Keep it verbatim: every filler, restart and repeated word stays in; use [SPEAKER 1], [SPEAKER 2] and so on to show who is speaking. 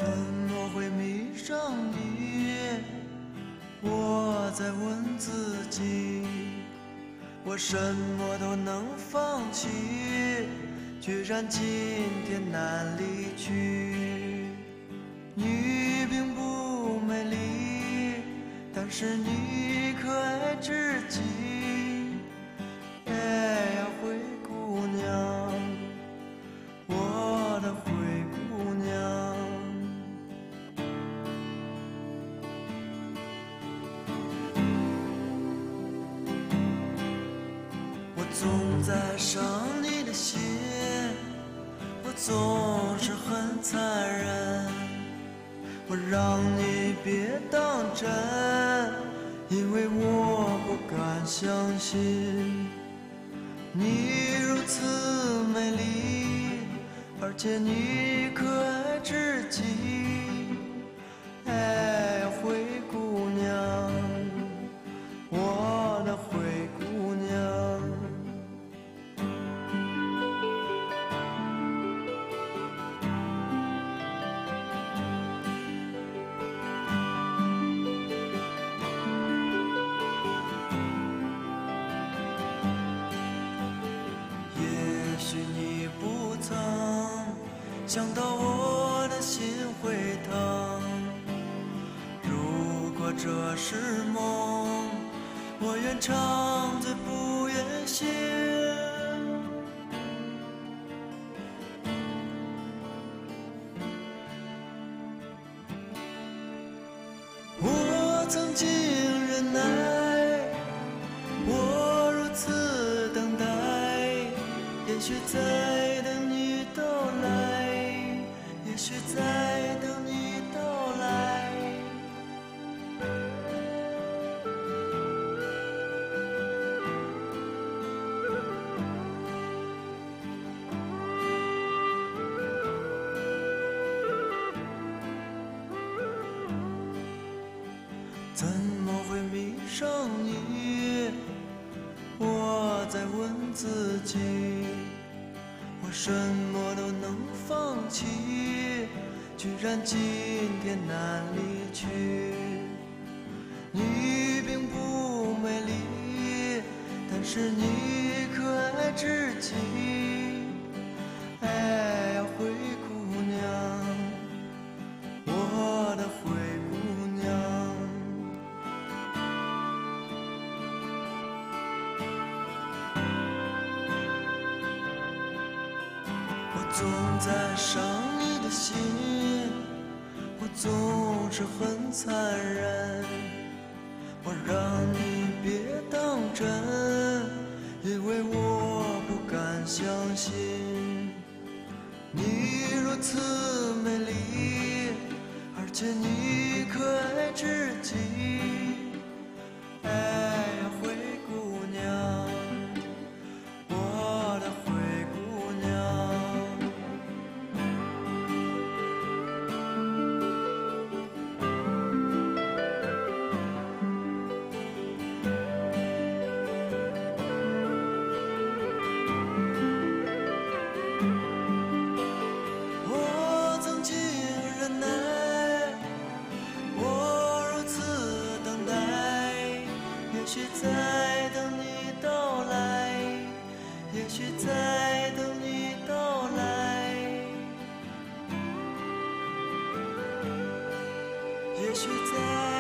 [SPEAKER 1] 怎么会迷上你？我在问自己，我什么都能放弃，居然今天难离去。你并不美丽，但是你可爱至极。哎呀，灰姑娘，我的灰姑娘。我总在伤你的心，我总是很残忍，我让你别当真，因为我不敢相信你如此美丽，而且你可爱至极。哎，灰姑娘，我的灰姑娘。也许你不曾想到我的心会疼，如果这是梦，我愿长醉不愿醒。我曾经忍耐，我如此等待，也许在等你到来，也许在等你到来。怎么会迷上你？我在问自己，我什么都能放弃，居然今天难离去。你并不美丽，但是你可爱至极。哎呀，灰姑娘，我的灰姑娘。我总在伤你的心，我总是很残忍，我让你别当真，因为我不敢相信你如此美丽，而且你可爱至极。哎呀，灰姑娘，我的灰姑娘。我曾经忍耐，我如此等待，也许在等你到来，也许在等你到来，也许在